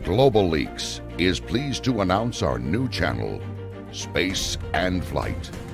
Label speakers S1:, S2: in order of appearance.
S1: Global Leaks is pleased to announce our new channel, Space and Flight.